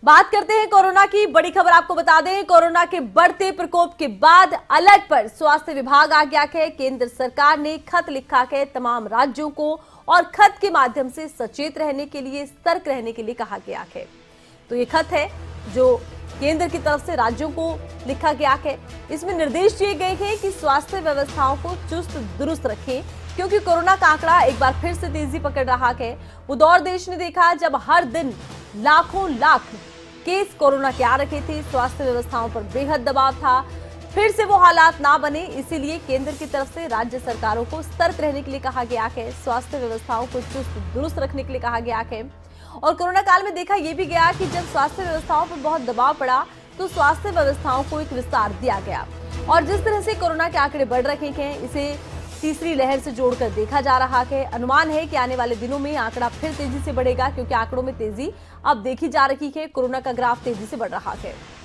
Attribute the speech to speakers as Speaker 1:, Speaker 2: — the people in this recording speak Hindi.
Speaker 1: बात करते हैं कोरोना की। बड़ी खबर आपको बता दें, कोरोना के बढ़ते प्रकोप के बाद अलर्ट पर स्वास्थ्य विभाग आ गया है। केंद्र सरकार ने खत लिखा है तमाम राज्यों को और खत के माध्यम से सचेत रहने के लिए, सतर्क रहने के लिए कहा गया है। तो ये खत है जो केंद्र की तरफ से राज्यों को लिखा गया है। इसमें निर्देश दिए गए हैं कि स्वास्थ्य व्यवस्थाओं को चुस्त दुरुस्त रखें, क्योंकि कोरोना का आंकड़ा एक बार फिर से तेजी पकड़ रहा है। वो दौर देश ने देखा जब हर दिन लाखों लाख केस कोरोना के आ रखे थे। स्वास्थ्य व्यवस्थाओं पर बेहद दबाव था। फिर से वो हालात ना बने, इसीलिए केंद्र की तरफ से राज्य सरकारों को सतर्क रहने के लिए कहा गया है। स्वास्थ्य व्यवस्थाओं को चुस्त दुरुस्त रखने के लिए कहा गया है। और कोरोना काल में देखा यह भी गया कि जब स्वास्थ्य व्यवस्थाओं पर बहुत दबाव पड़ा तो स्वास्थ्य व्यवस्थाओं को एक विस्तार दिया गया। और जिस तरह से कोरोना के आंकड़े बढ़ रहे हैं, इसे तीसरी लहर से जोड़कर देखा जा रहा है। अनुमान है कि आने वाले दिनों में आंकड़ा फिर तेजी से बढ़ेगा, क्योंकि आंकड़ों में तेजी अब देखी जा रही है। कोरोना का ग्राफ तेजी से बढ़ रहा है।